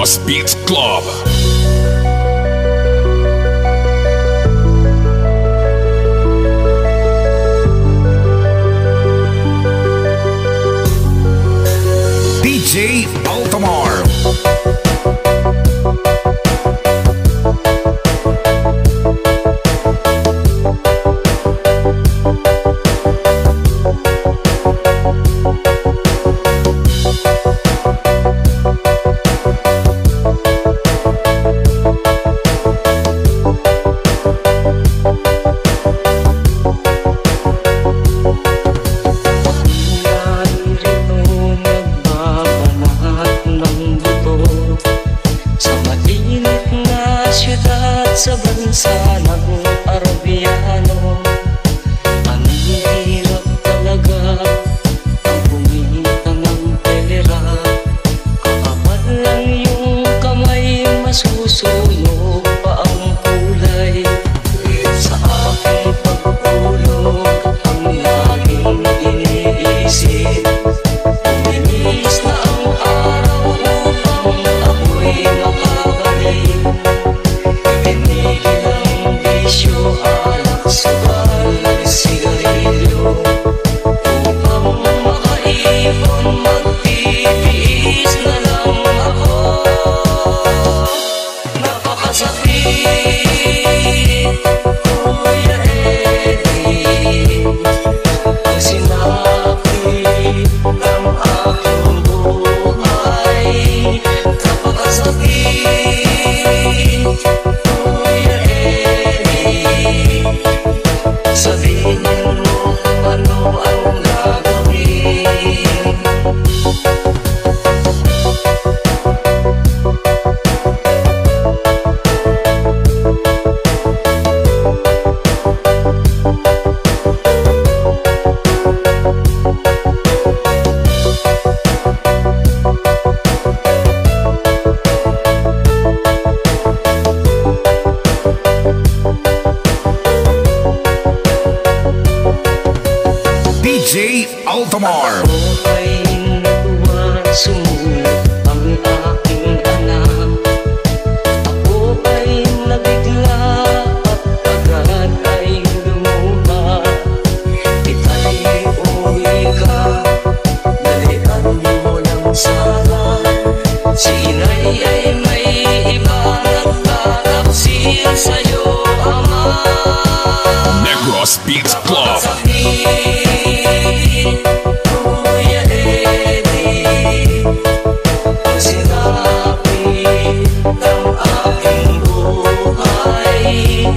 Negros Beat Club. DJ Altamar. Sa bansa ng Arabiano, ang hirap talaga ang kumita ng pera. Kakapal lang yung kamay, masusunog pa ang kulay. Sa aking pagtulog ang laging iniisip, uminis na ang araw upang ako'y makabalik. Tinigil ang bisyo, alak, sugal, sigarilyo, upang makaipon, magtitiis na lang ako. Napakasakit, Kuya Eddie, ang sinapit ng aking buhay. Napakasakit, sabihin mo kung ano ang gagawin. DJ Altamar. Ako ay natuwa, sumulat ang aking anak. Ako ay nabigla at agad ay lumuha. Itay, uwi ka, dalian mo lang sana. Si inay ay may iba, nagtataksil sa'yo, ama. Negros Beat Club. Kuya Eddie, ang sinapit ng aking buhay.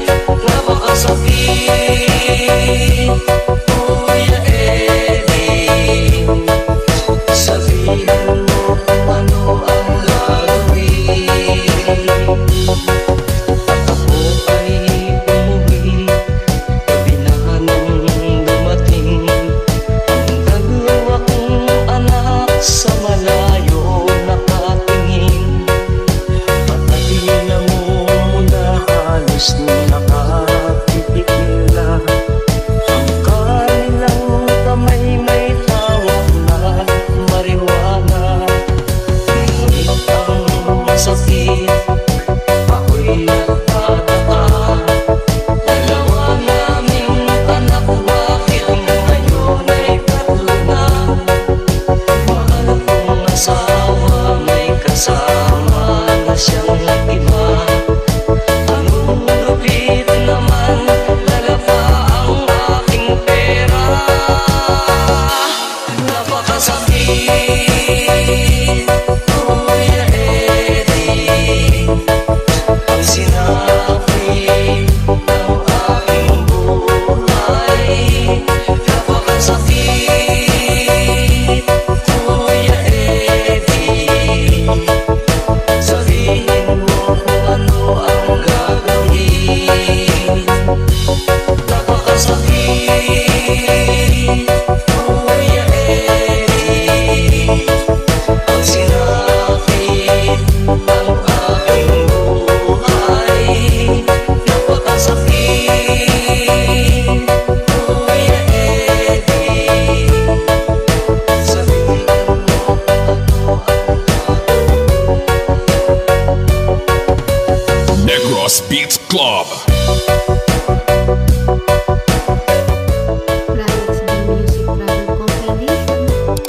Napakasakit, Kuya Eddie, sabihin mo kung ano ang gagawin. At ako ay umuwi, gabi na nang dumating ang dalawa kong anak sa malayo nakatingin. Patay na muna, halos nakatitigil na. Ang kanilang kamay may tawag na marijuana. Ngunit ang masakit, ako'y nagtataka. Dalawa naming anak, bakit ngayon ay tatlo na? Mahal kong asawa, may kasama na siyang iba. Anong lupit naman, dala pa ang aking pera. Napakasakit, Kuya Eddie, ang sinapit ng aking buhay. Napakasakit, Kuya Eddie, sabihin mo kung ano ang gagawin. Napakasakit, Kuya Eddie, ang sinapit ng aking buhay. Napakasakit, Kuya Eddie, sabihin mo kung ano ang gagawin. Projects B Music Travel Compilation.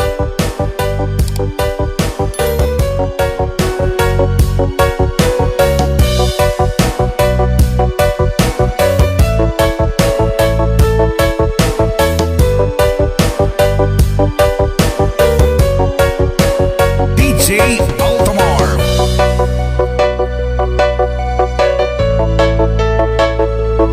DJ Altamar.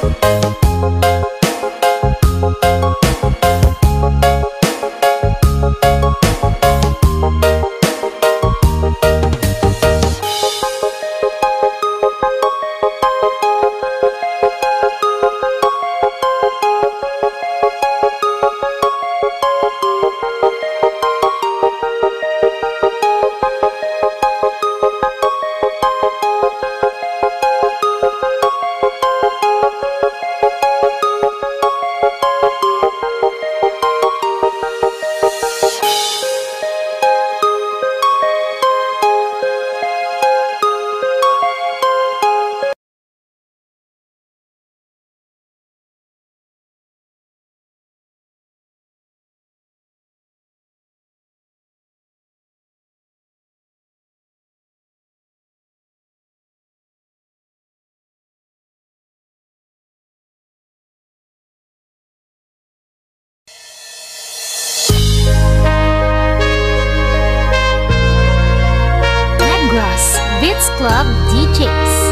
Beats Club DJs.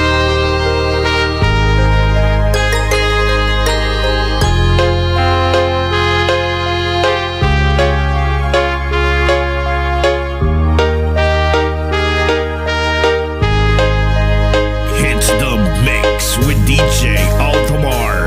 Hits the mix with DJ Altamar.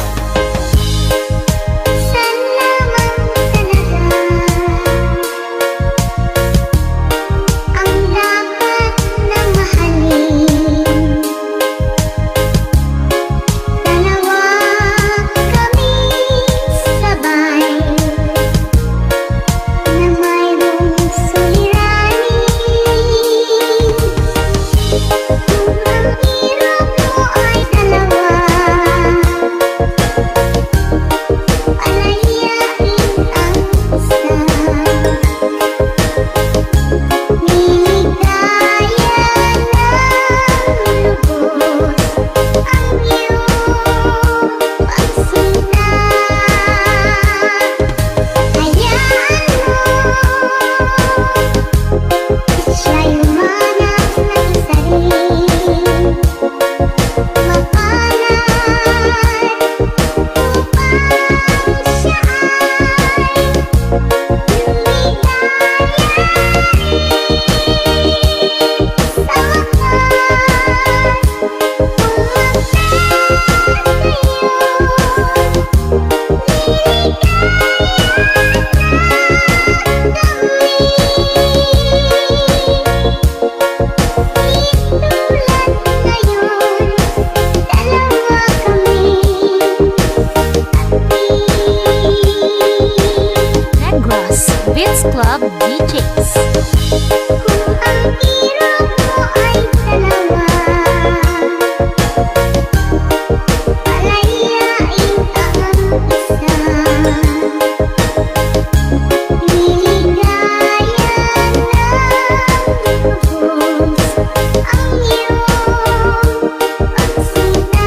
Beats Club DJs. Kung ang hirap mo ay dalawa, palayain ang isa. Liligaya ng lubos ang iyong pagsinta.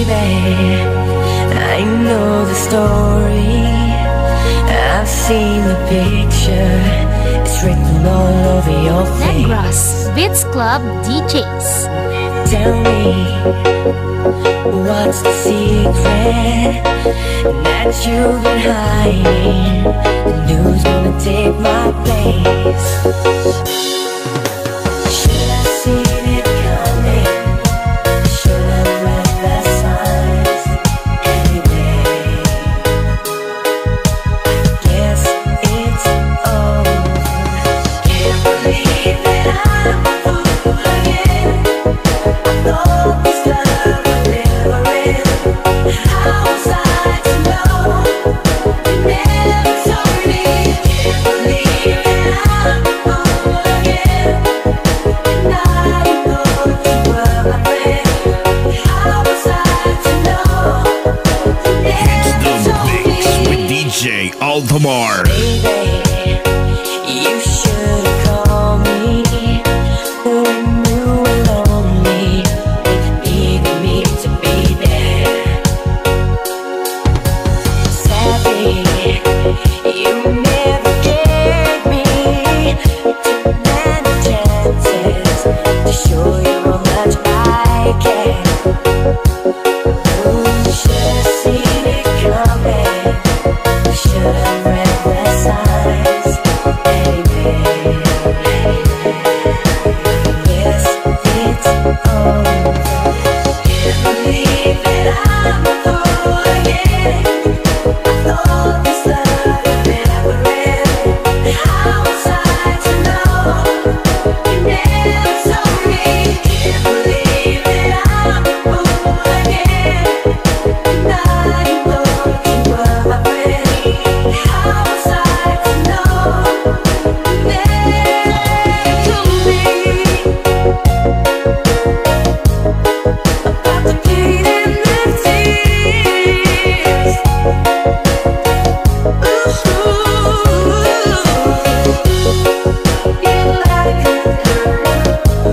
baby, I know the story. I've seen the picture. It's written all over your face. Negros Beats Club DJs. Tell me, what's the secret that you've been hiding? And who's gonna take my place? Should I seen it coming? Should I read the signs? Anyway, guess it's over. Can't believe that I'm a fool again. Thought this love would never end. How was I to know? You never told me. Can't believe that I'm a fool again. And I thought you were my friend. How was I to know? You It's never the told mix with me. DJ Altamar. Baby, you should have called me when you were lonely and needed me to be there. Sadly, you never gave me too many chances to show you how much I care. You should have seen it coming. Should have read the signs. Anyway, yes, it's over. Can't believe that I'm a fool again. I thought this love would never end. How was I to know? You never told me. Can't believe that I'm a fool again. And I thought you were my friend. How was I to know? You never told me about the pain and the tears. You're like a girl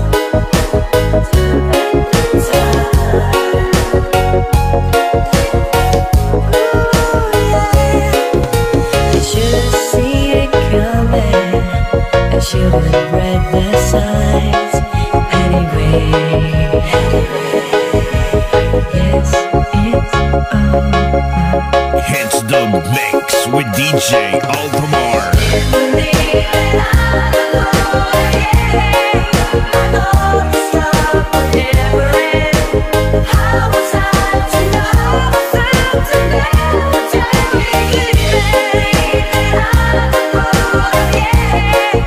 to time. I should have seen it coming. I should have read the signs. Anyway, yes, it's over. It's the mix with DJ Altamar. How was I to know? To never tell me I'm a fool again.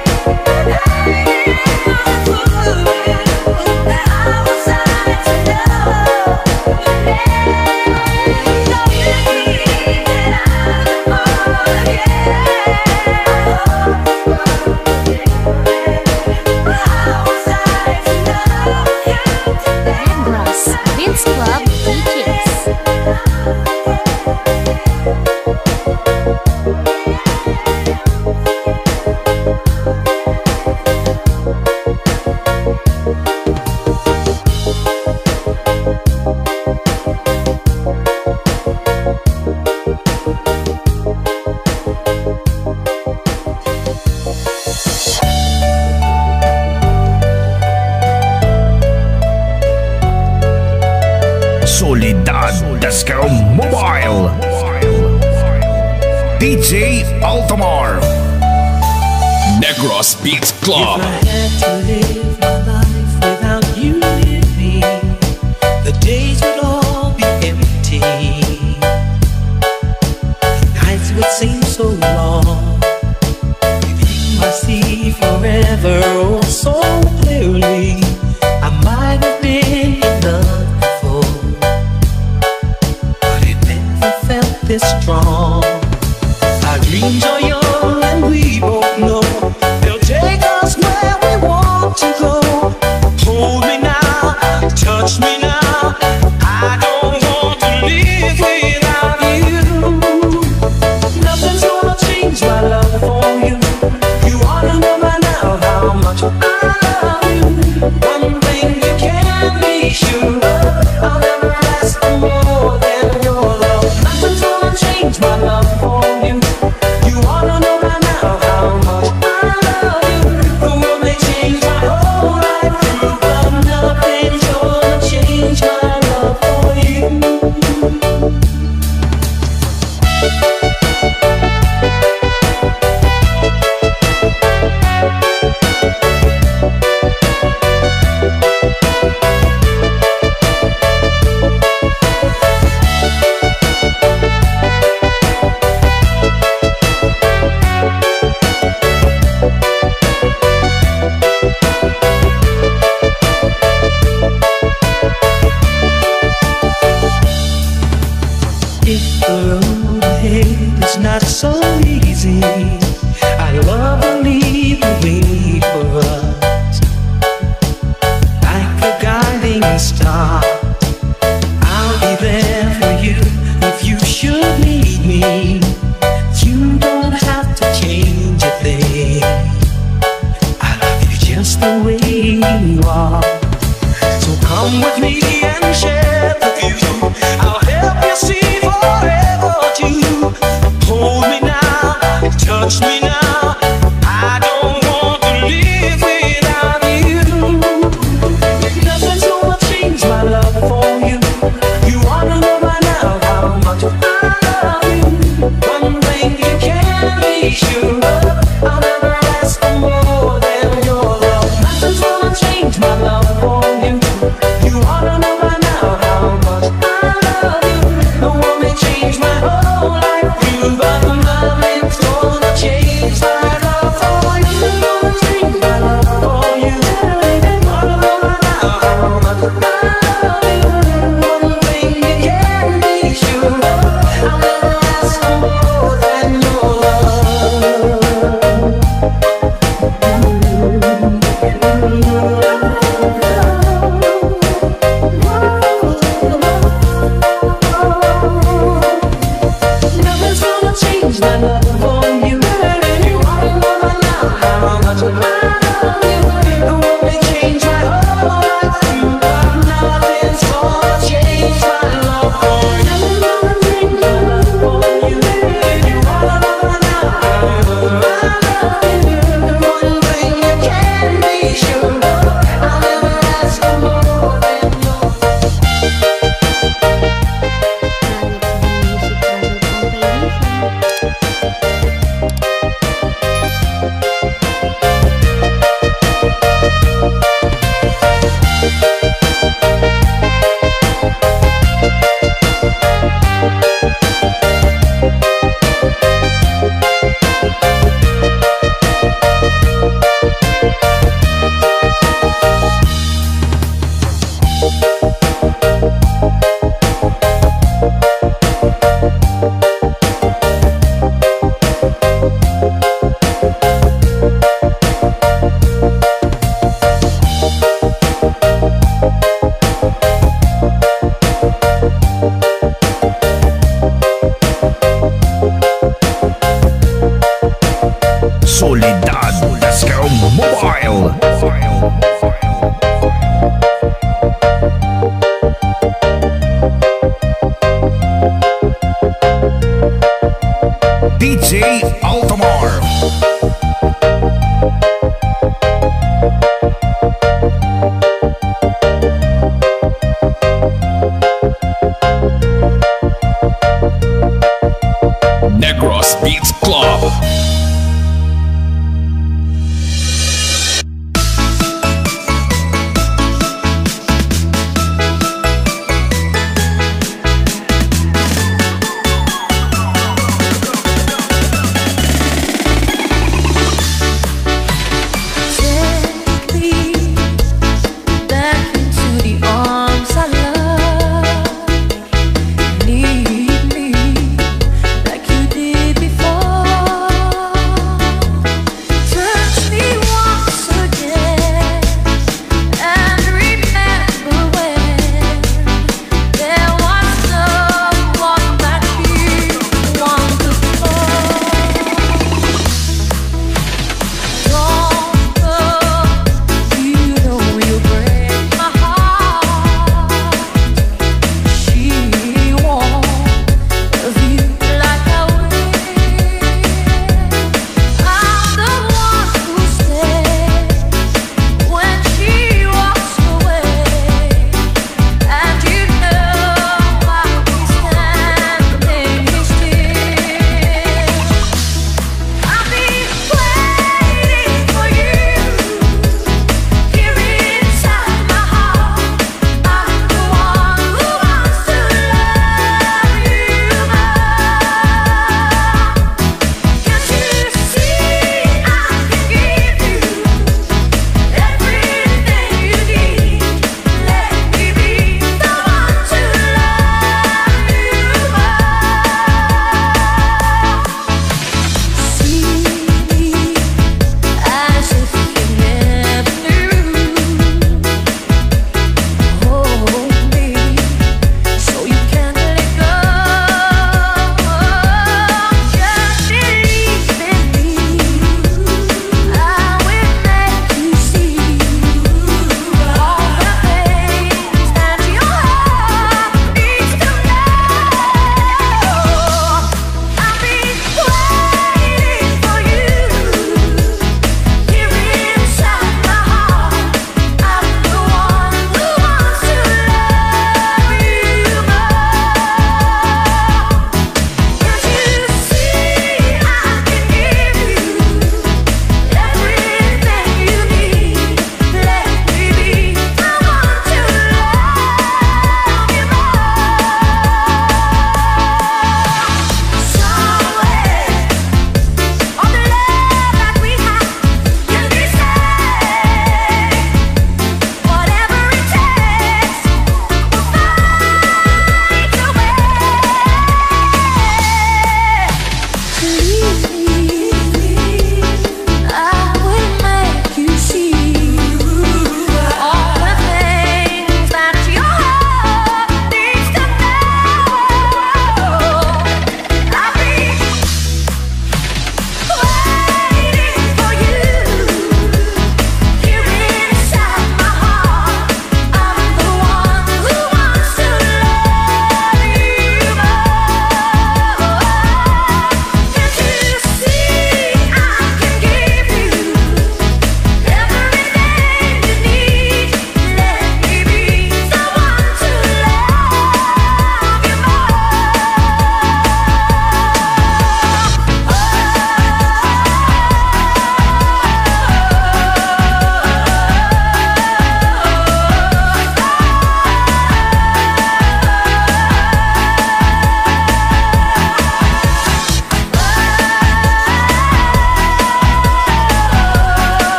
How was I to know? Negros Beats Club DJs. Soledad Dascal Mobile. DJ Altamar. Negros Beats Club. If I had to live my life without you near me, the days would all be empty. Nights would seem so long. With you I see forever oh so clearly. I might have been enough before, but it never felt this strong. Our dreams are young and we both know they'll take us where we want to go. wanna know by now how much I love you. The world may change my whole life through, but nothing's gonna change my love for you. If the road ahead is not so easy, I love to lead the way for us. Like a guiding star, I'll be there for you if you should need me. You don't have to change a thing. I love you just the way you are. So come with me and share the view. I'll help you see forever too. Hold me now, touch me now. I don't want to live without you. Nothing's gonna change my love for you. You wanna know by now how much I love you. One thing you can be sure of, I'll never ask for more than your love. Nothing's gonna change my love for you. You wanna know by now how much I love you. No one may change my whole life through, but nothing's gonna change my love for you. Gonna change my love for you. Wanna know by now how much I love you. One thing you can be sure of, I'll never ask for more than your love. Nothing's gonna change my love for you. You wanna know by now how much I love you. The world may change my whole life through, but nothing's gonna change my love for you. Nothing's gonna change my love for you. You wanna know by now how much I love you. The one thing you can be sure of, I'll never ask for more than your Soledad Disco Mobile. DJ Altamar. Negros Beats Club.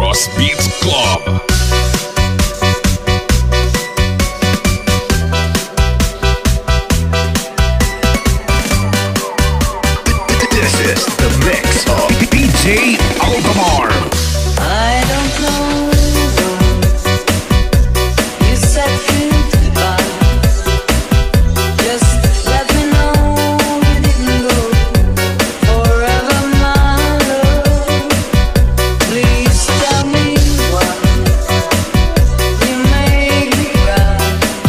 Negros Beats Club. This is the mix of DJ Altamar. I don't know you said goodbye. Just let me know you didn't go forever, my love. Please tell me why you made me cry.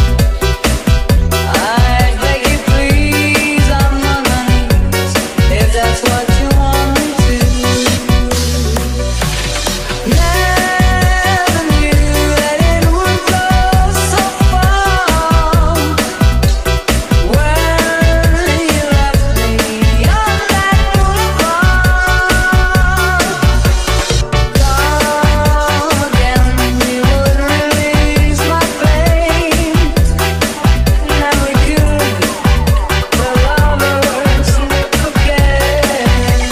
I beg you, please, I'm on my knees if that's what you want me to. Never knew that it would go so far. When you left me on that boulevard, thought again you would release my pain. Never could the lovers slip again.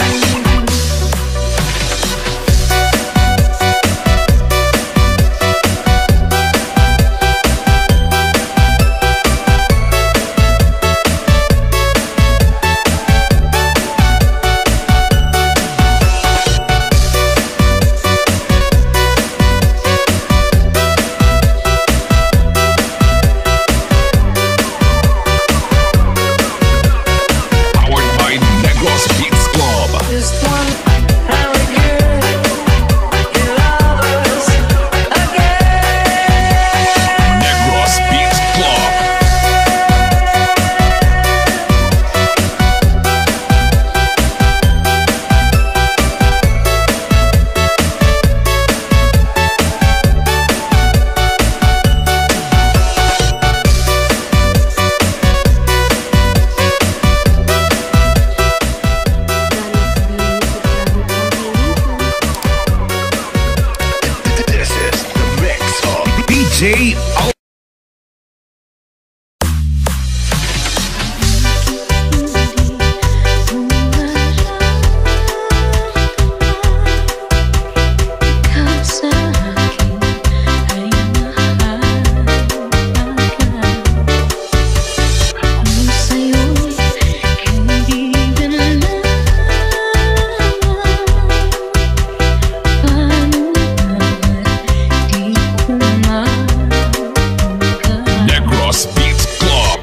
Powered by Negros Beats Club. Just one very good lovers again. Negros Beats Club. This is the mix of DJ Altamar. Negros Beats Club.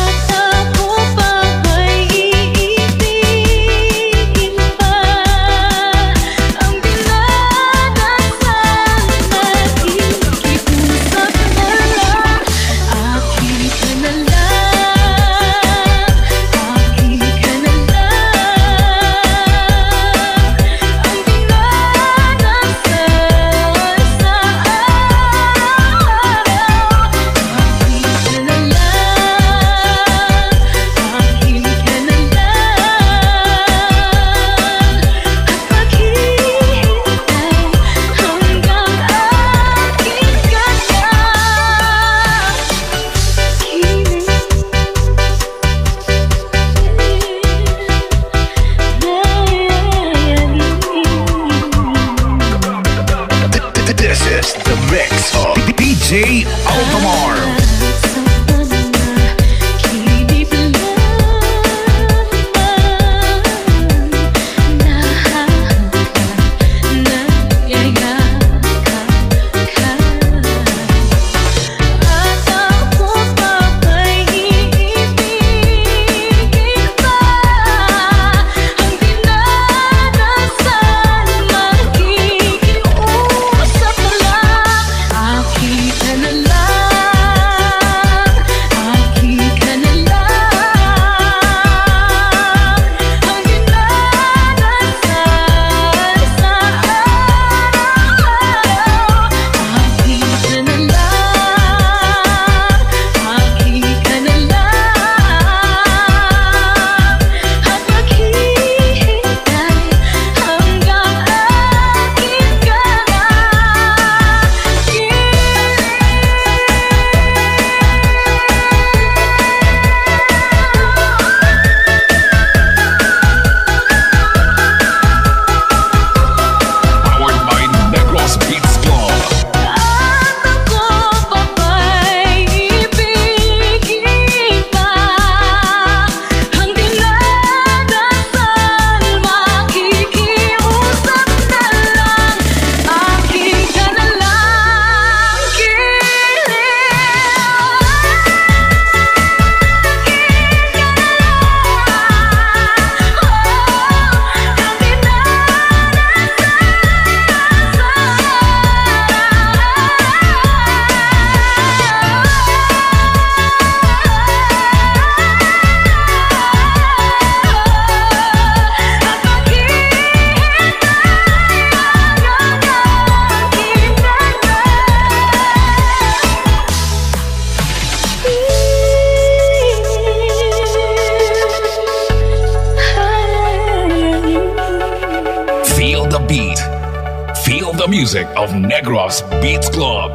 This is the mix of DJ Altamar. I'll keep an alive. Feel the music of Negros Beats Club.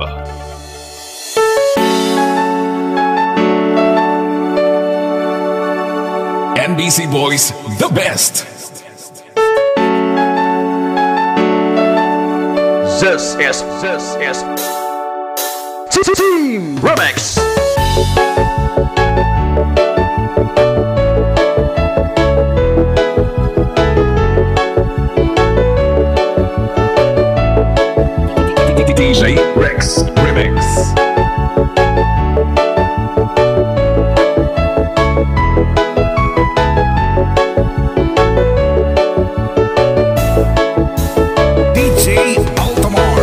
NBC Boys, the best. This is Team Remix. DJ Rex Remix. DJ Altamar.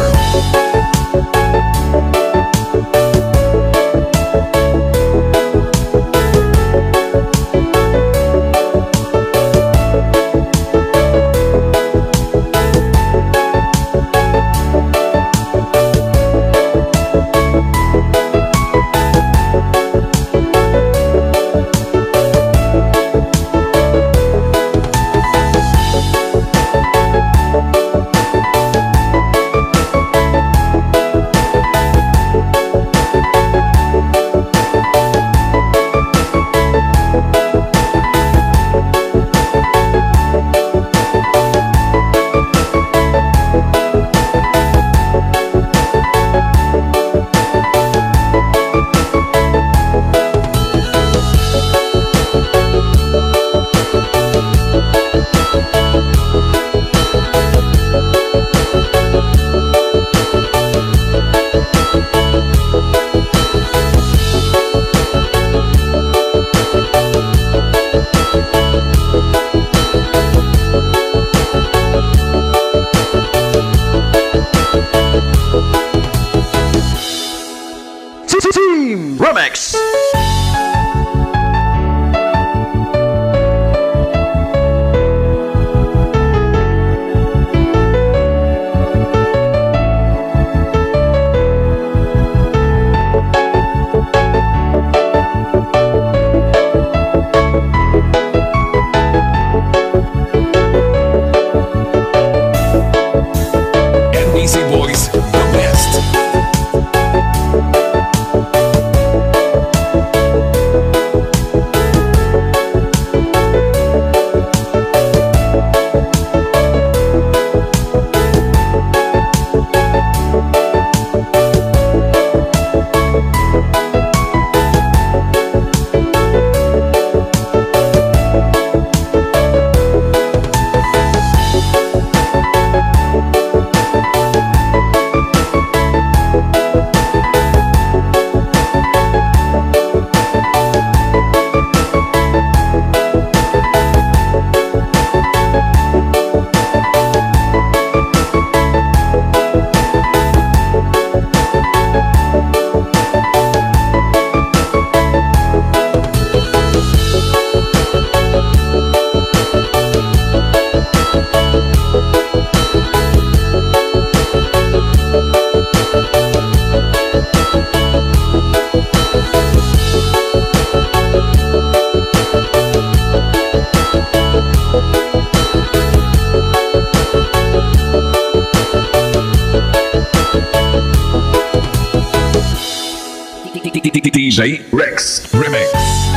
Team Remix. NBC Boys, the best. DJ Rex Remix.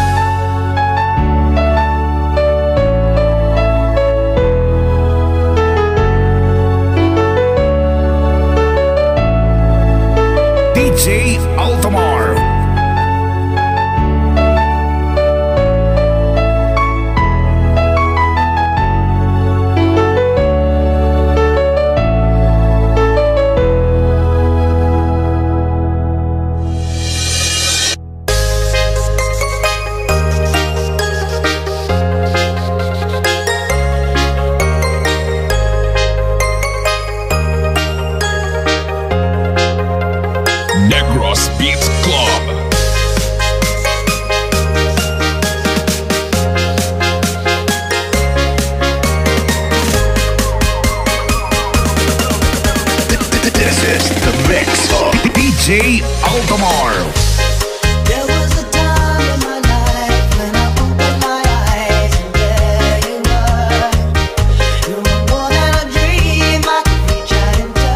DJ Altamar. Negros Beats Club. This is the mix of DJ Altamar. There was a time in my life when I opened my eyes and there you were. You were more than a dream I could reach out and touch.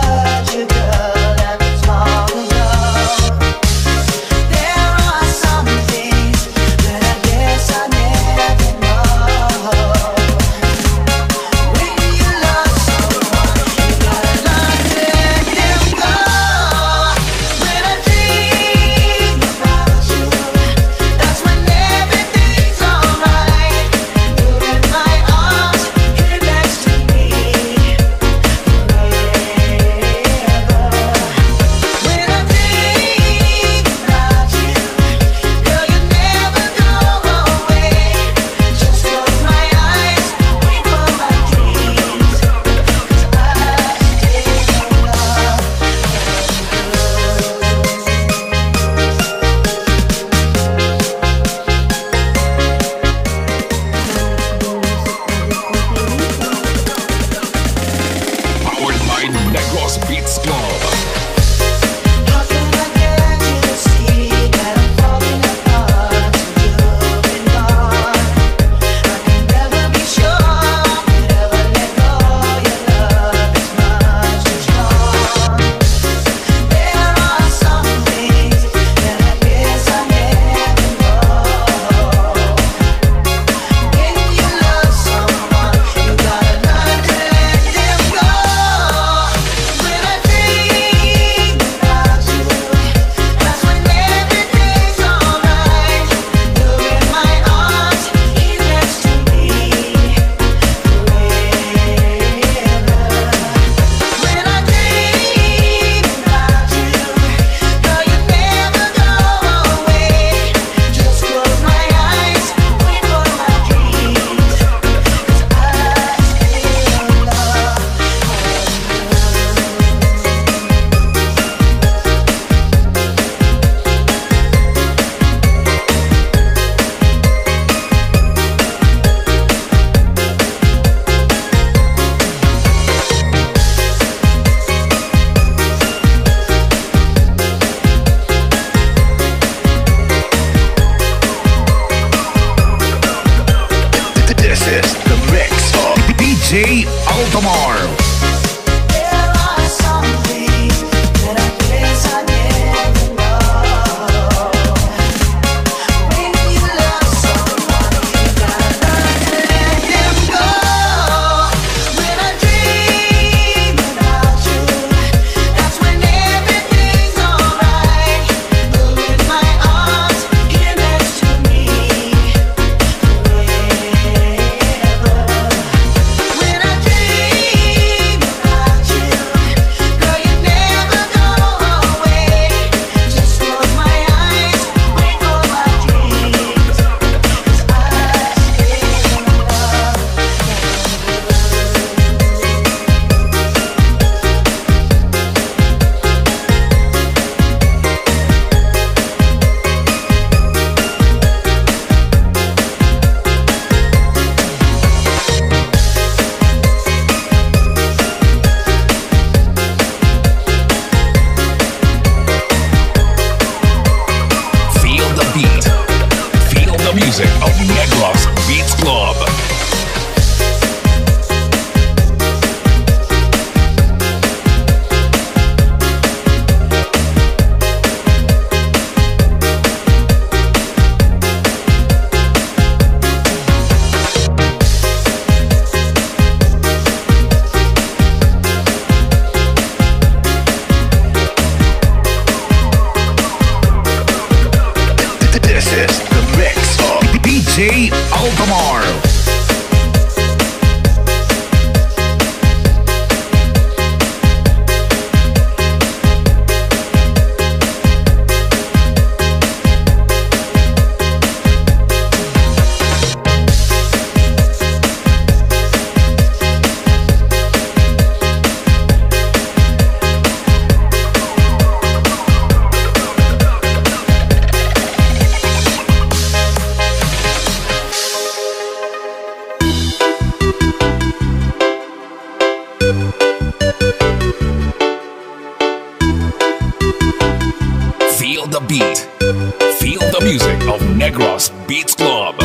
beat. Feel the music of Negros Beats Club.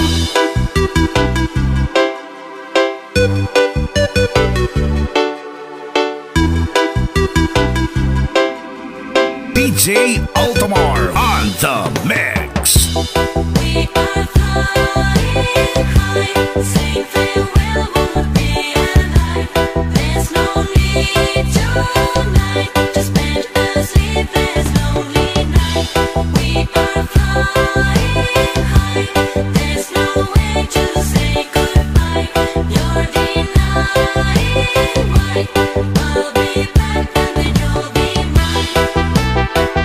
DJ Altamar on the mix. We are flying high, saying farewell won't be a night. There's no need tonight to spend a sleepless lonely night. We are flying high, there's no way to say goodbye. You're denying why. I'll be back and then you'll be mine.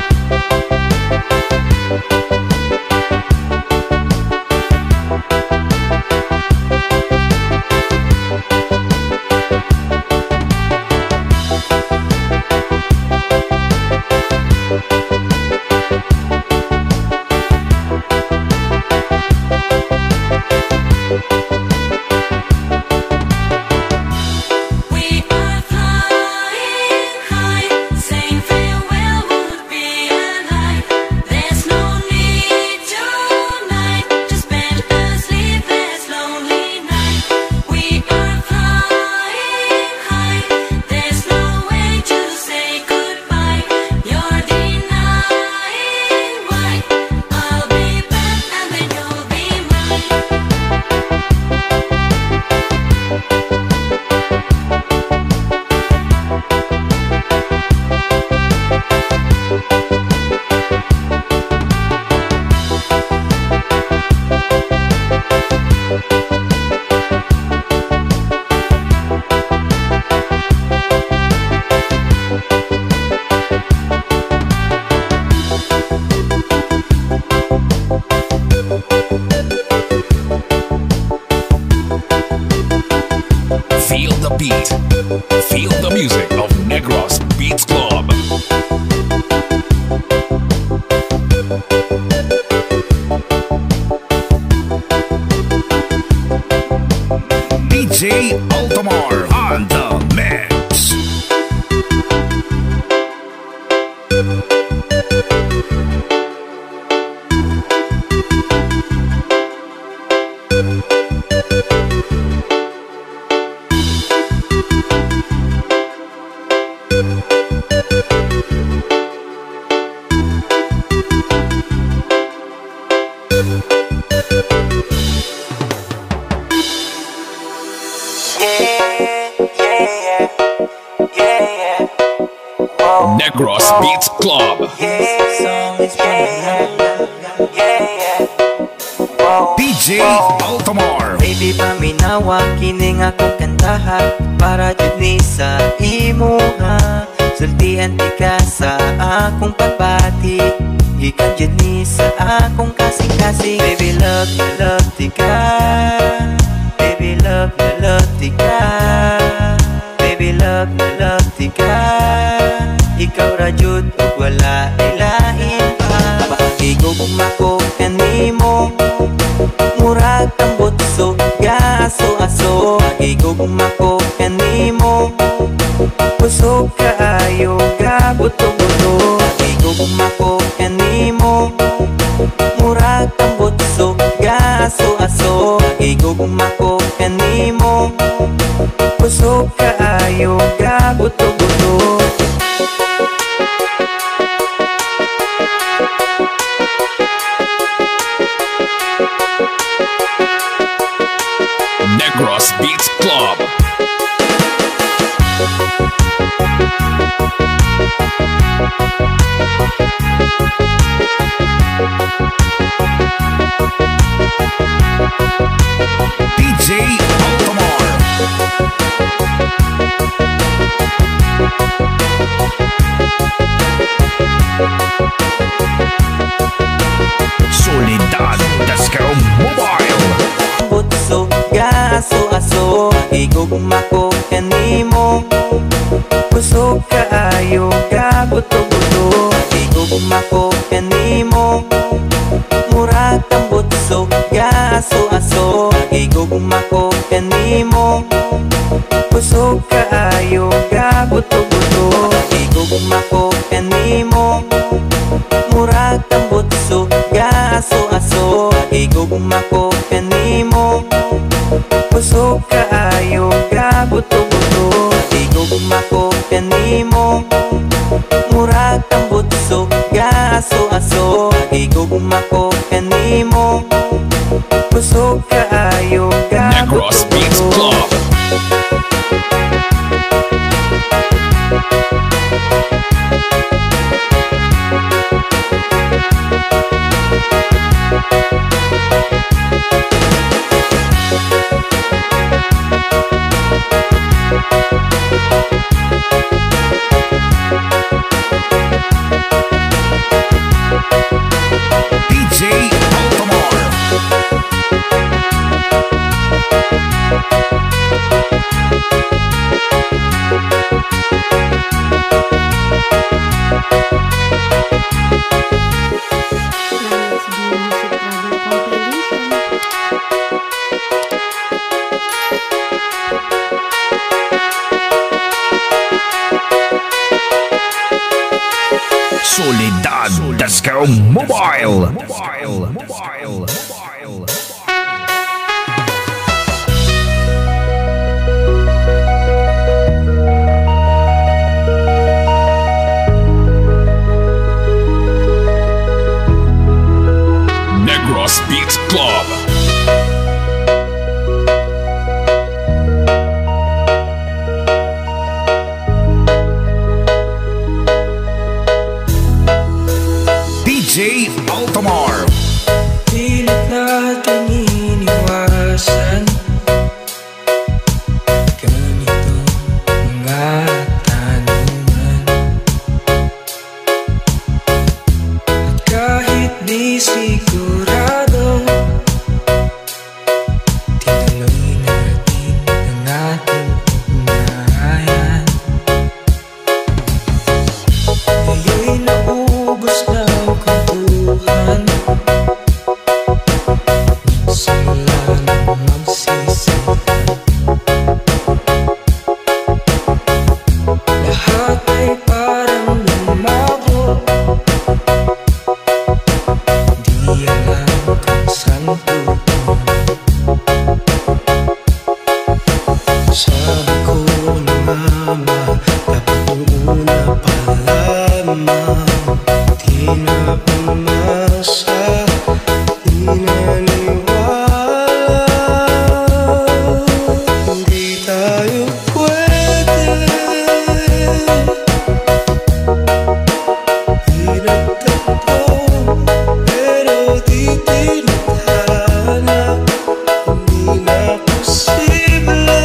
We are flying high, saying farewell would be a night. There's no need tonight to spend a sleepless lonely night. We are flying high, there's no way to say goodbye. You're denying why. I'll be back and then you'll be mine. Feel the beat. Feel the music of Negros Beats Club. DJ Altamar on the mix. Negros Beats Club. DJ Altamar. Baby, paminawa kining akong kantaha para jud ni sa imo ha. Sultihan ti ka sa akong pagbati, ikan jud ni sa akong kasing-kasing. Baby, love ti ka. Baby, love ti ka. Baby, love ti ka. Ikaw ra jud ug wala ilain pa. Pakigugma ko kanimo, murag ang butso gaso-aso. Pakigugma ko kanimo, pusog kaayo ka buto-buto. Pakigugma ko kanimo, murag ang butso gaso-aso. Pakigugma ko kanimo, pusog kaayo ka buto-buto. Negros Beats Club. DJ Altamar. Solidad Disco Mobile. Butso gaso-aso. Pakigugma ko kanimo, pusog kaayo ka buto-buto. Pakigugma ko kanimo, murag ang butso gaso-aso. Pakigugma ko kanimo, pusog kaayo ka buto-buto. Pakigugma ko kanimo, murag ang butso Murag kang butso, ga-aso-aso Igugma ko kanimo Busog kaayo, Negros Beats Club. DJ Altamar. Planets B Music Travel Compilation. Soledad Disco Mobile. Negros Beats Club. DJ Altamar. Pilit natin iniwasan ganito mga tanungan. At kahit di sigurado, tinuloy natin ang ating ugnayan. Ngayon'y naubos na ang kwentuhan. Simula nang magsisihan, lahat ay parang lumabo. Di alam kung saan tutungo. Sabi ko na mama, dapat una pa lamang. Di na umasa, di naniwala. Hindi tayo pwede. Hirap takbo, pero di tinatana. Hindi na posible.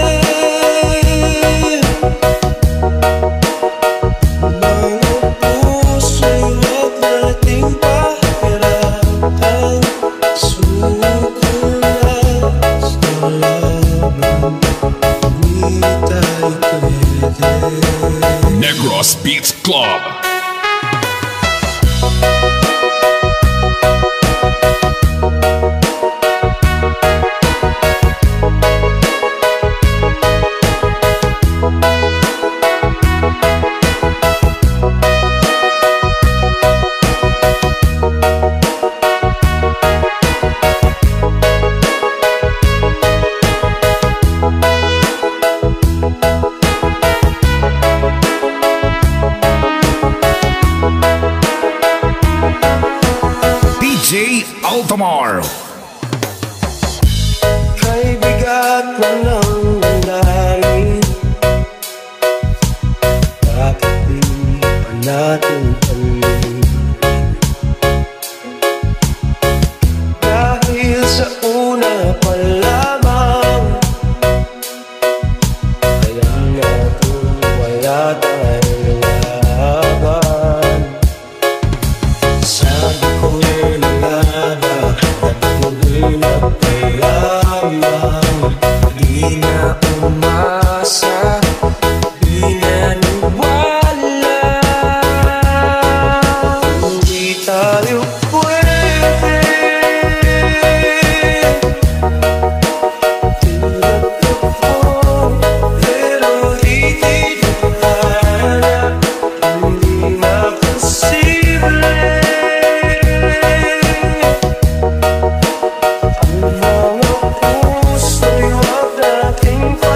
Mga puso'y huwag nating pahirapan. Suko na sa laman, di tayo pwede. Negros Beats Club. DJ Altamar. Kay bigat na ng damdamin, bakit di pa natin tanggapin? Dahil sa una pa lamang, kaya nga kung wala tayong laban. Sabi ko na nga ba, at muli na payaman. Di na umasa, di naniwala. Hindi tayo pwede. Tinatapon, pero di tinatana. Hindi na posible. Ang mga puso'y huwag nating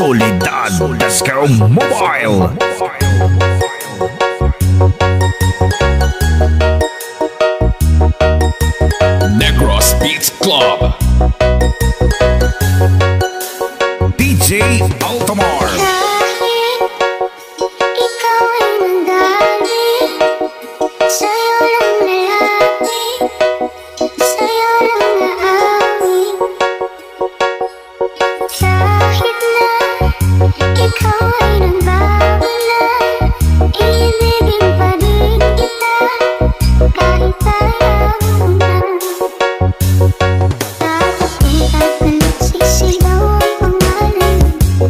Solidad Disco Mobile. Negros Beats Club. DJ Altamar. Kahit ikaw ay nanggaling, sa'yo lang nalati, sa'yo lang naamin. Kahit na ikaw ay nagbago na, iibigin pa rin kita, kahit ayaw mo na. Tatapunta ka nagsisigaw ang pangalan mo,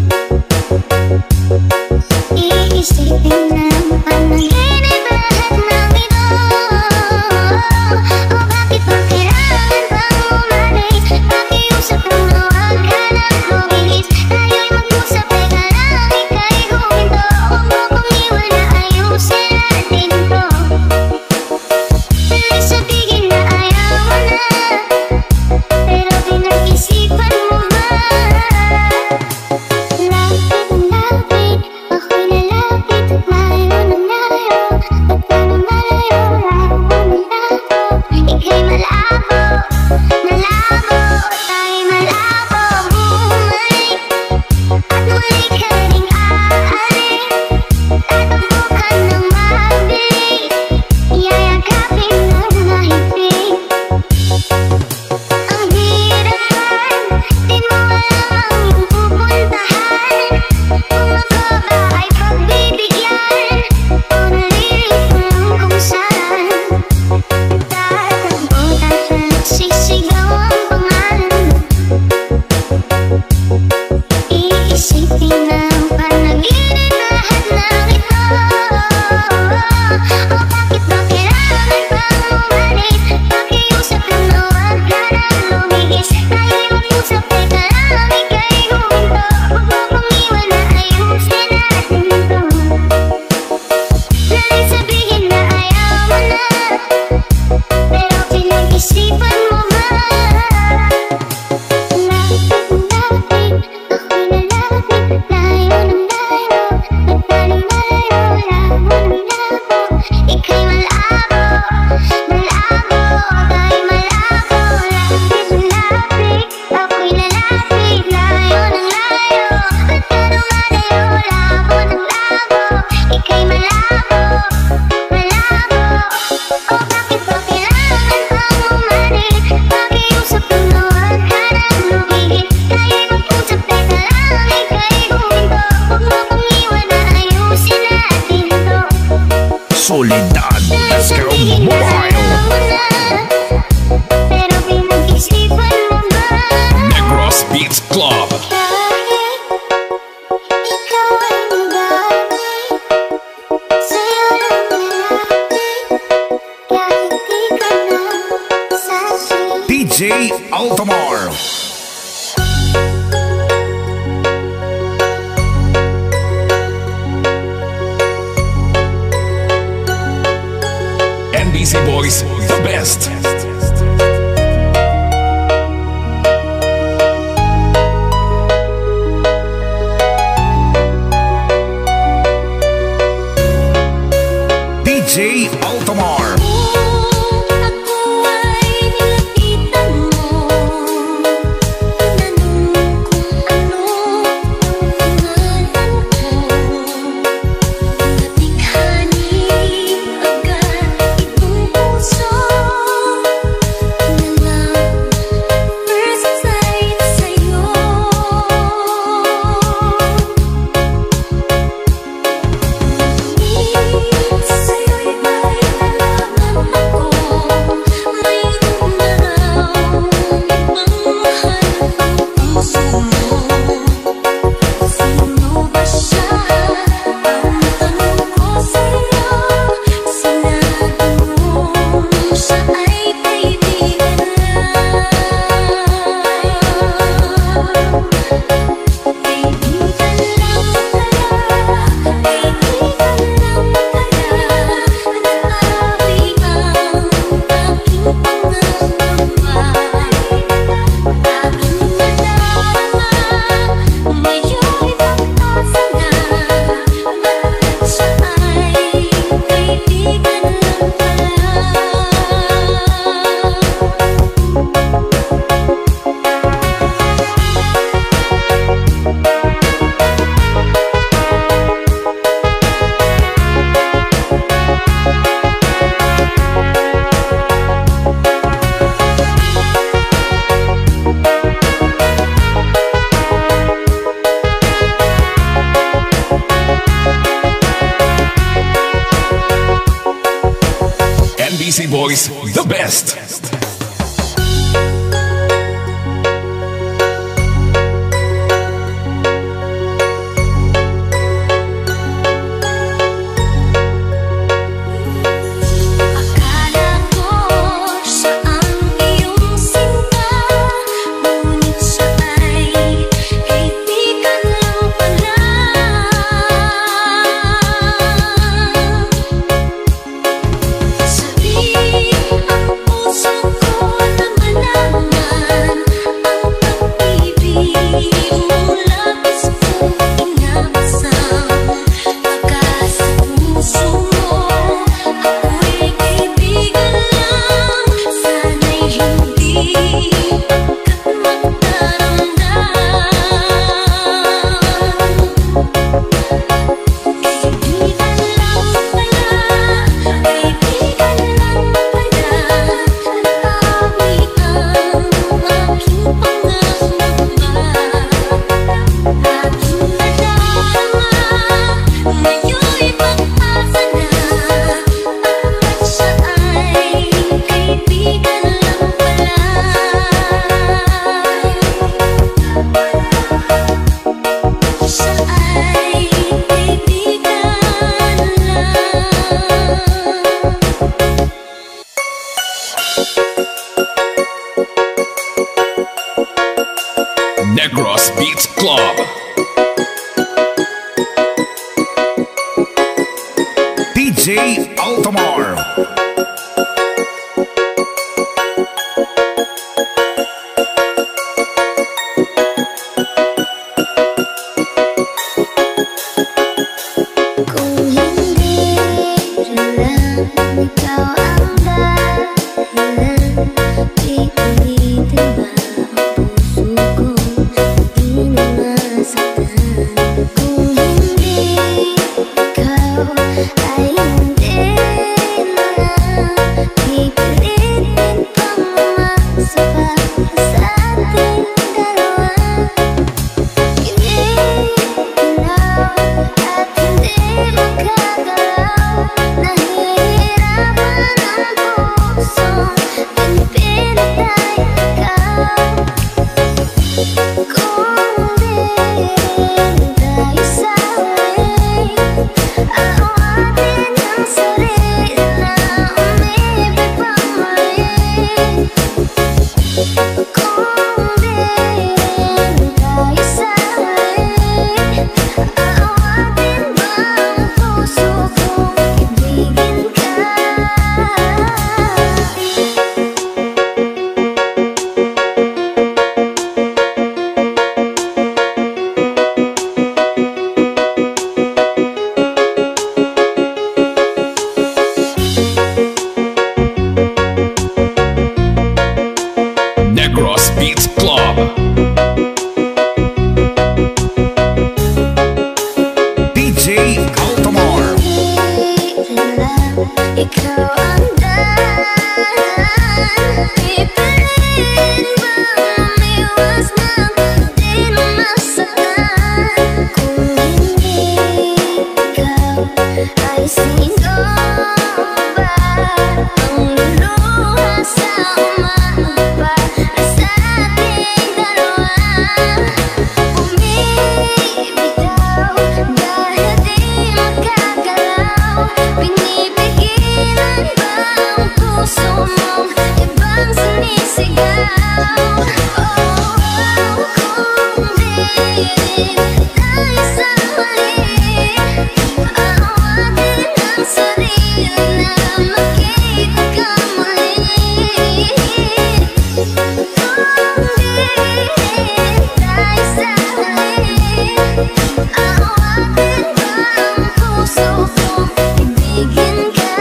iisipin na panaginip lahat ng ito. O bakit ba kailangan bang umalis? Pakiusap lang na huwag ka nang lumihis. Tayo'y mag-usap, teka lang, ika'y huminto. Huwag mo kong iwan na ayusin natin to. Tuloy sabihin na ayaw mo na, pero pinag-isipan mo ba? Lapit, ako'y nalapit at layo ng layo. At paano malayo, labo ng labo. Ika'y malabo, malabo, tayo'y malabo. Bumalik at muli ka ring aalis. Tatambukan ng mabilis, yayakapin ng mahigpit. Ang hirapan, di mo alam ang iyong pupuntahan. Kung ako ba ay pagbibigyan, o nalilito lang kung saan. Tatambukan sa nagsisigaw ang pangalan mo, iisipin na ang panaginip lahat ng ito. O bakit ba kailangan bang umalis? Pakiusap lang na huwag ka nang lumihis. Tayo'y mag-usap, teka lang, ika'y huminto. Huwag mo kong iwan na ayusin natin ito. Tuloy sabihin na ayaw mo na, pero pinag-isipan mo ba? Lapit, ako'y nalapit, layo ng layo. At paano malayo, labo ng labo. Ika'y malabo, malabo, tayo'y malabo. Lapit, ako'y nalapit, layo ng layo. At paano malayo, labo ng labo. Ika'y malabo, malabo. O bakit ba kailangan bang umalis? Pakiusap lang na huwag ka nang lumihis. Tayo'y mag-usap, teka lang, ika'y huminto. Huwag mo kong iwan na ayusin natin to. Solidad Disco Sabihin na ayaw Mobile. mo na, pero pinag-isipan mo ba? Negros Beats Club. Kahit ikaw ay nagaling, sa'yo lang nalapit, kahit di ka na sasabihin. DJ Altamar. NBC Boys, the best. DJ Altamar. Kung ako ay nilapitan mo, tinanong kung ano ang pangalan ko, natighani agad itong puso na first sight sa'yo. Sa'yo'y may alam MBC Boys, the best. Akala ko siya ang iyong sinta, ngunit siya ay kaibigan lang pala. Sabi ang puso ko na malaman ang pag-ibig mo, labis kong inasam. Baka sa puso mo ako'y kaibigan lang, sana'y hindi pagkat magdaramdam. Kaibigan lang pala, kaibigan lang pala, nag-awi ang aking pangamba. Aking nadarama, ngayon'y pag-asa na, at siya ay kaibigan lang pala. Siya ay kaibigan lang. Negros Beats Club. DJ Altamar. Kung hindi rin lang ikaw ang dahilan, pipilitin ba ang puso ko di na masaktan? Kung hindi ikaw ay hindi na lang, pipilitin pang umaksaba sa ating dalawa. Hindi ilaw at hindi makagalaw, nahihirapan ang pusong pinipilit ay ikaw. Kung di rin tayo saway, aawatin ang sarili na umibig pang muli. Kung di rin tayo saway, aawatin ba ang puso kong ibigin ka? Negros Beats Club. DJ Altamar. Ikaw ang dahilan, pipiliin bang umiwas ng di na masaktan? Kung hindi ikaw, ay sino ba ang luluha sa umaba sa ating dalawa? Bumibitaw dahil di makagalaw, pinipigilan ba ang puso mong ibang sumisigaw? Kung di rin tayo saway, aawatin ang sarili na makita ka muli. Kung di rin tayo saway, aawatin ba ang puso kong ibigin ka?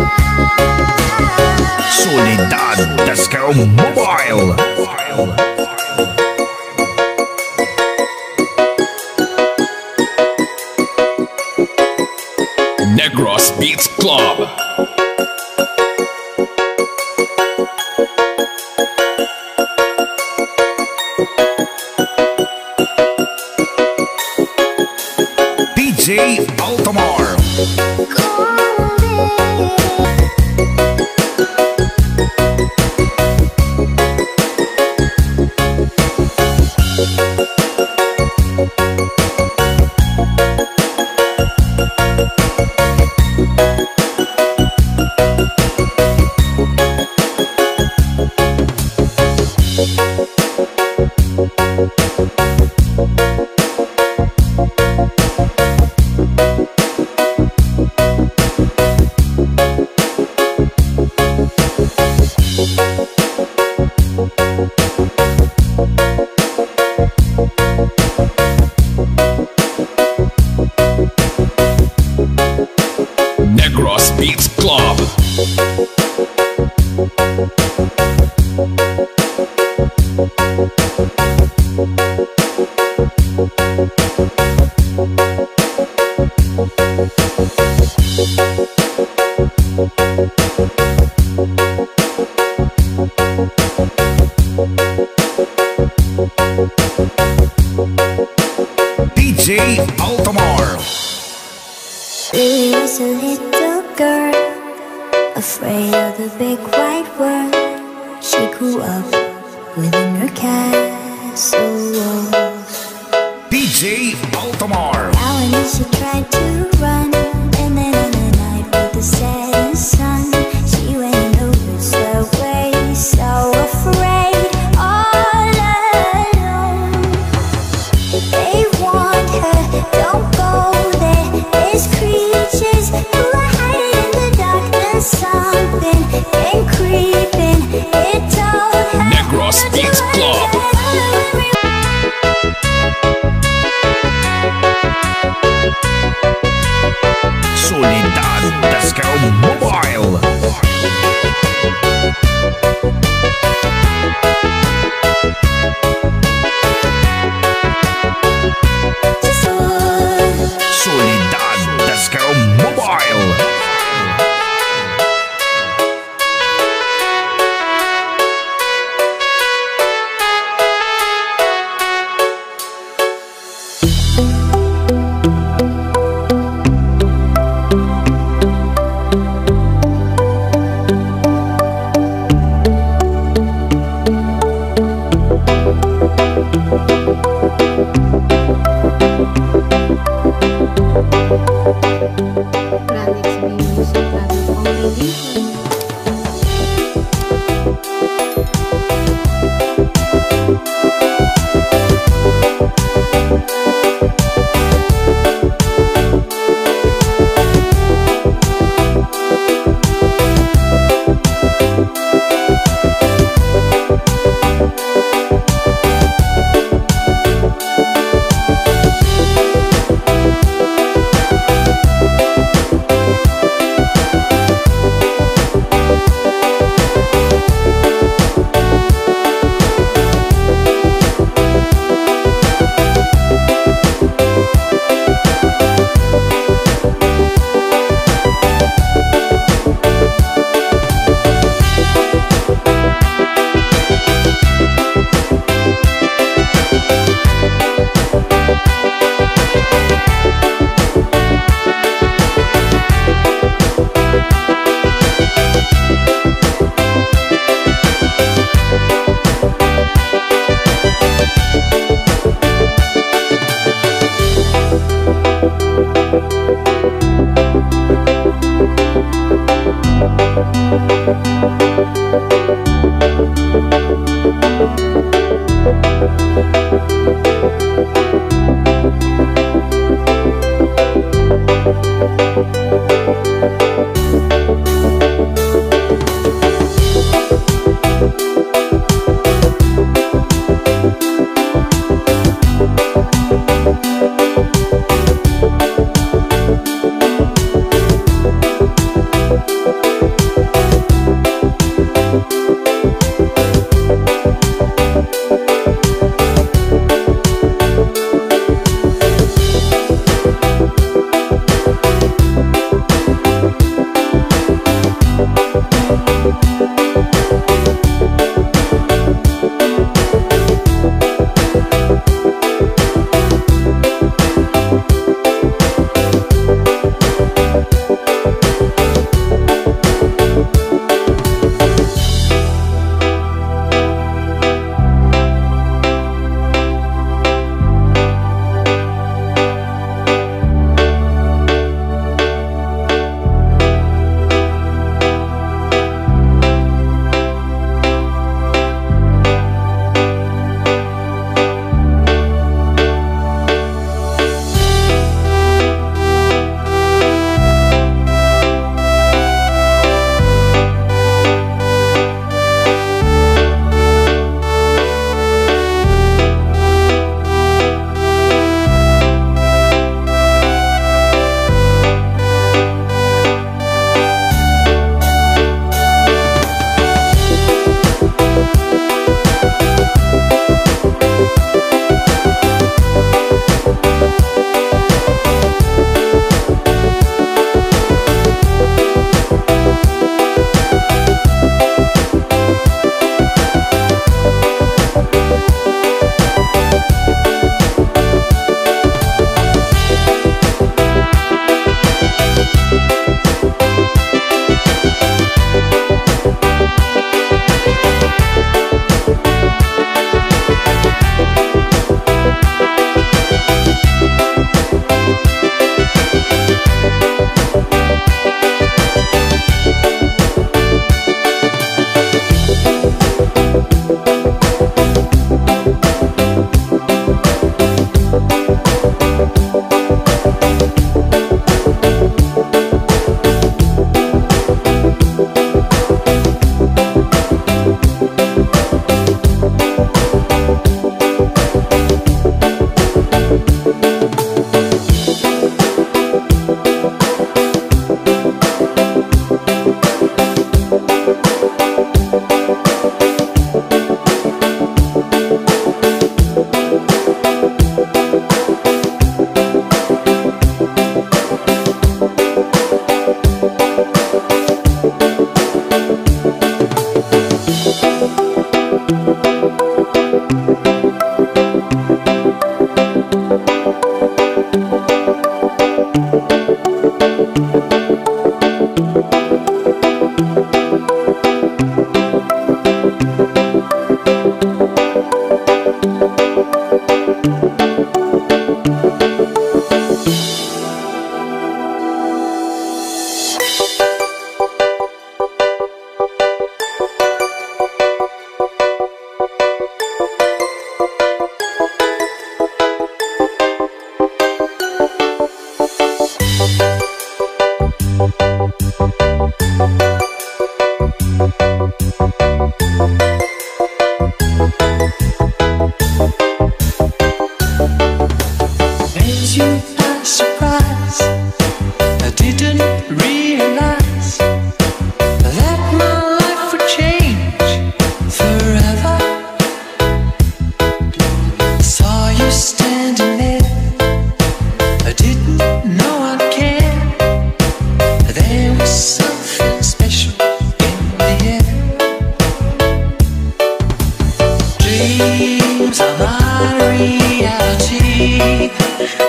Soledad Dascao Mobile. Negros Beats Club. DJ Altamar. Kung di DJ Altamar. Lily was a little girl, afraid of the big white world. She grew up within her castle walls. DJ Altamar. Now and then she tried to run, and then on the night with the setting sun, she went and lose her way, so afraid, all alone. They warned her, don't go there. There's creatures who are hiding in the darkness. Something came creeping. It told her Negros Beats Club. Soledad Dascal Mobile. Soledad Dascal Mobile. Planet B Music Radio Compilation.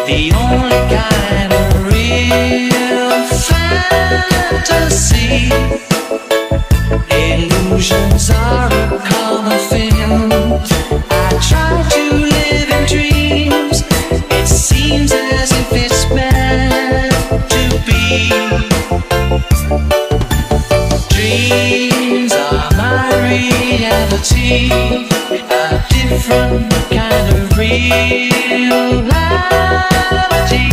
the only kind of real fantasy. Illusions are a common thing. I try to live in dreams. It seems as if it's meant to be. Dreams are my reality, a different kind of reality.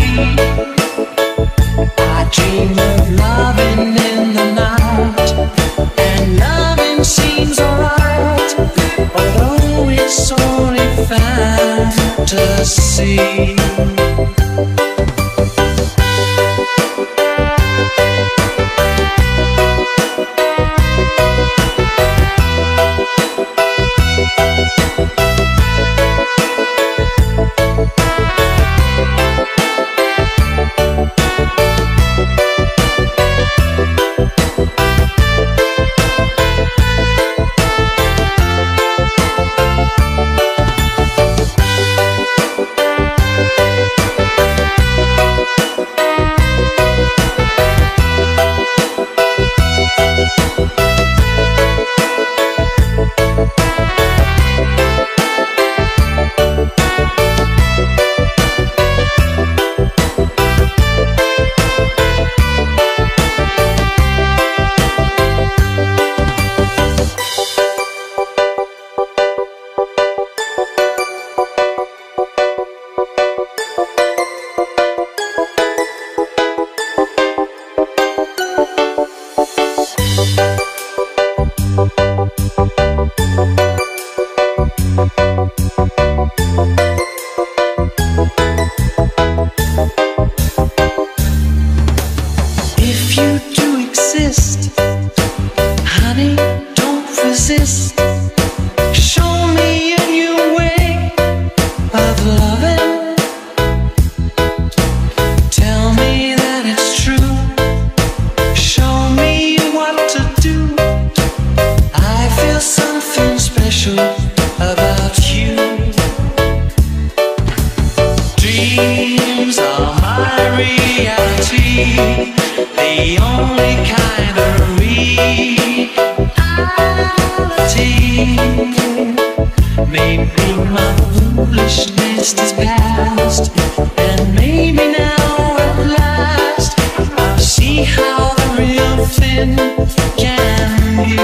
I dream of loving in the night, and loving seems alright, although it's only fantasy. If you do exist, honey, don't resist. Show me a new way of loving. Tell me that it's true. Show me what to do. I feel something special about you. Dreams are my reality, the only kind of reality. Maybe my foolishness is past, and maybe now at last I'll see how the real thing can be.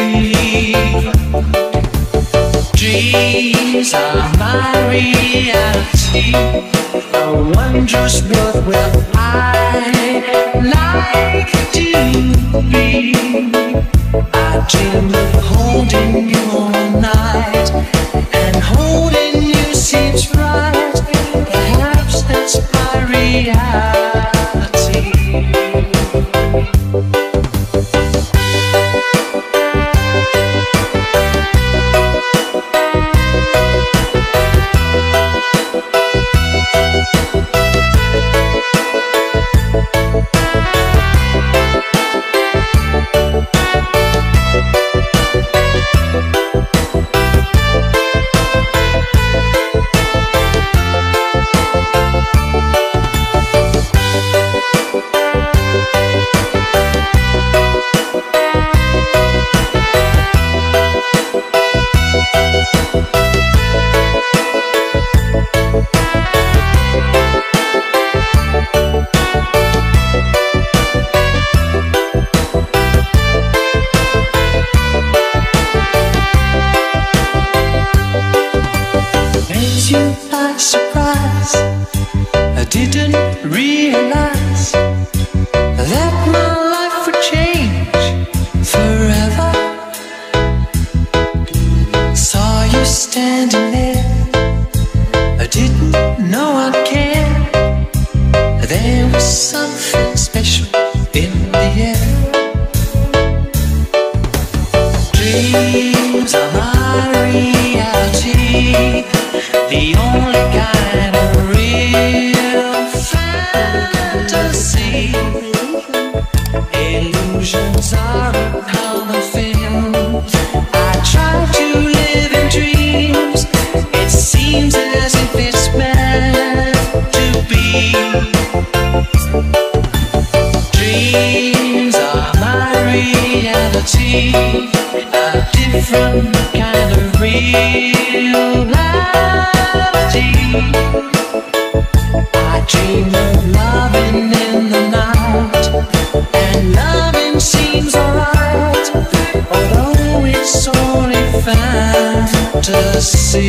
Dreams are my reality, a wondrous world where I like to be. I dream of holding you all night, and holding you seems right. Perhaps that's my reality. dreams are my reality, the only kind of real fantasy. Illusions are a common thing. I try to live in dreams. It seems as if it's meant to be. a different kind of reality. I dream of loving in the night, and loving seems alright, although it's only fantasy.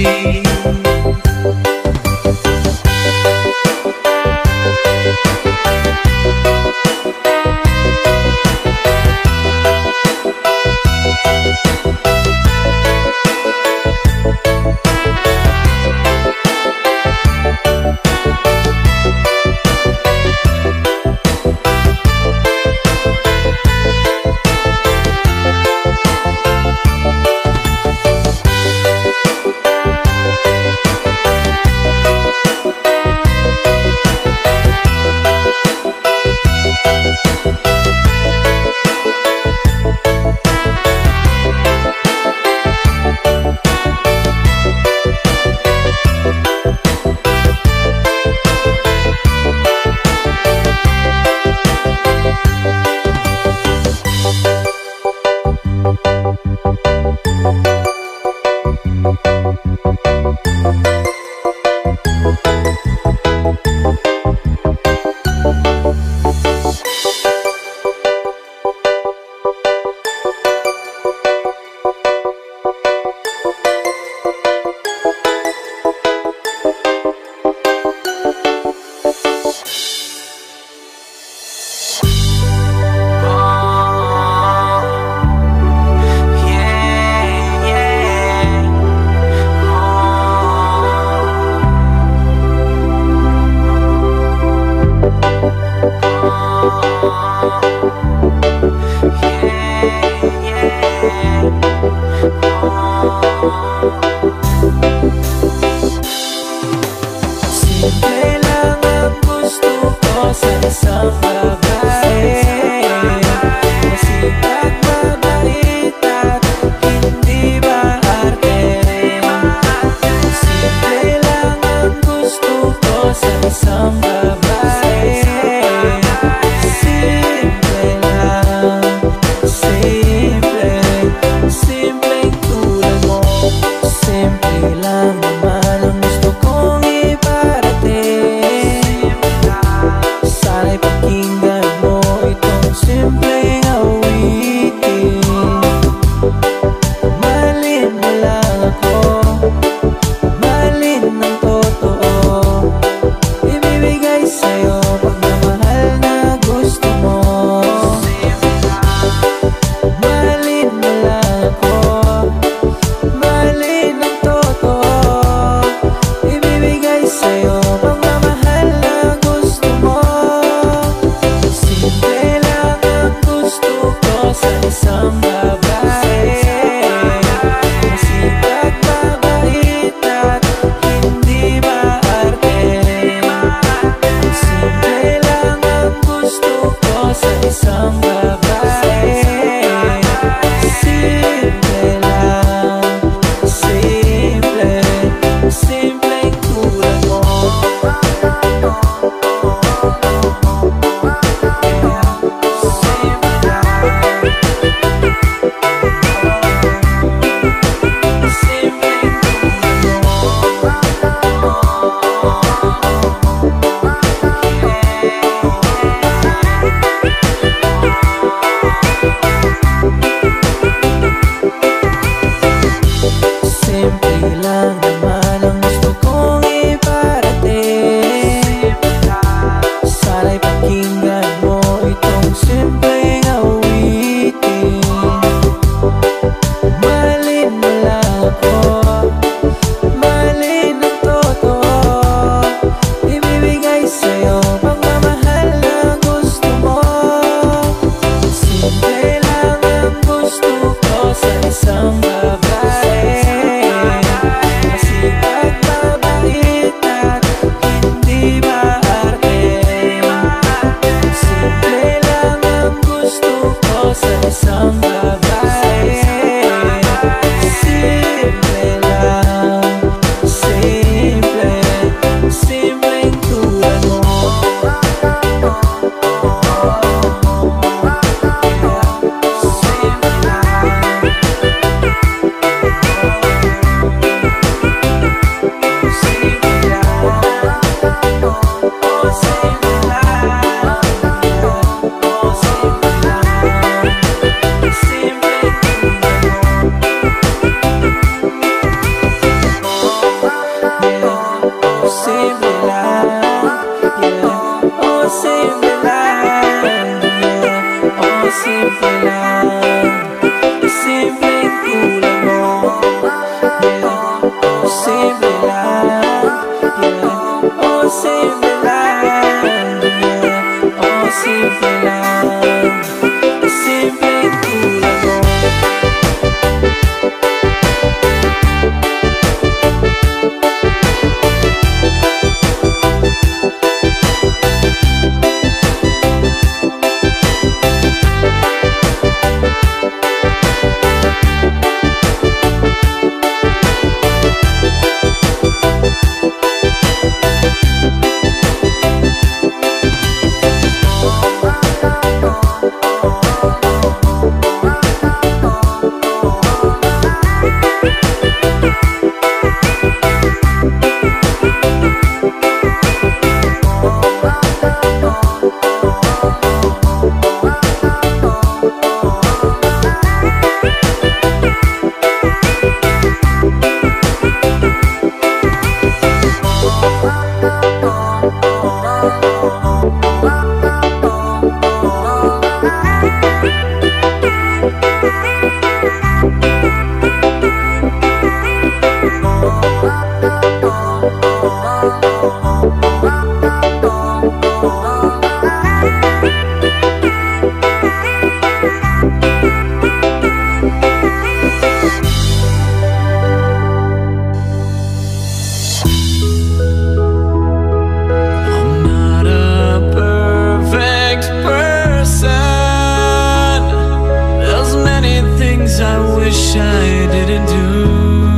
wish I didn't do.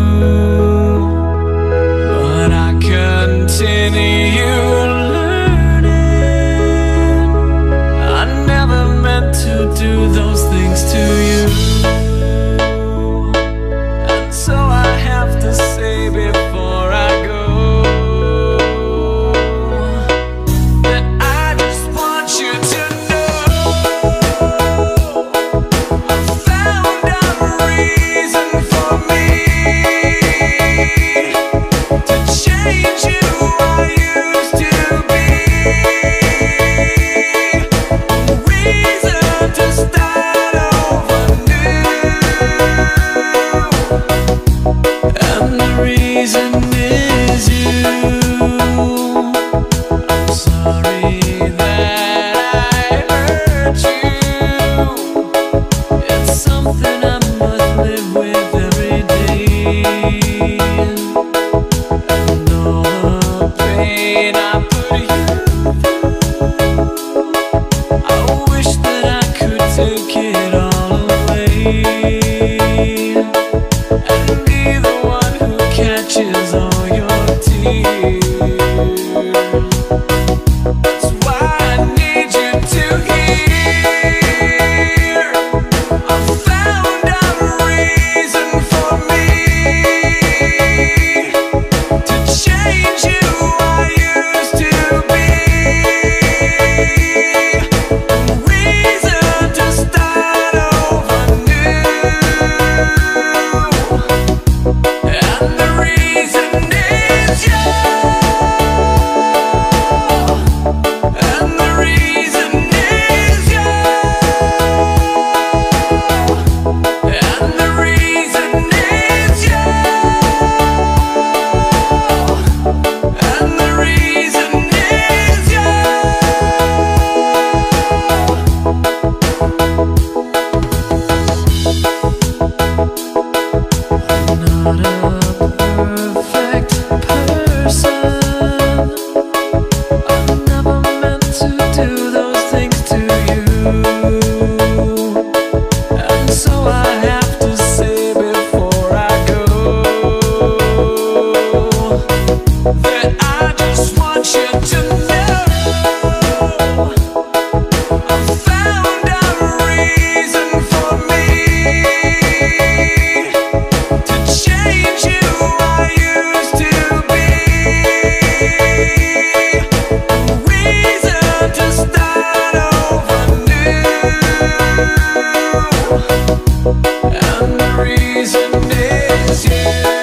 But I continue learning. I never meant to do those things to you. And so I have to say before I go that I just want you to know I found a reason for me to change you I used to be. A reason to start over new. And the reason is you. I'm sorry that I hurt you. It's something I must live with every day. And all the pain I put you through, I wish that I could take it all away and be the one who catches all your tears. That's why I need you to hear. I found a reason for me to change you I used to be. A reason to start over new. And the reason is you. And the reason is you. And the reason is you. And the reason is you. I'm not a perfect person. I never meant to do those things to you. And so I have to say before I go that I just want you to know I found a reason for me to change you I used to be. A reason to start over new. And the reason is you.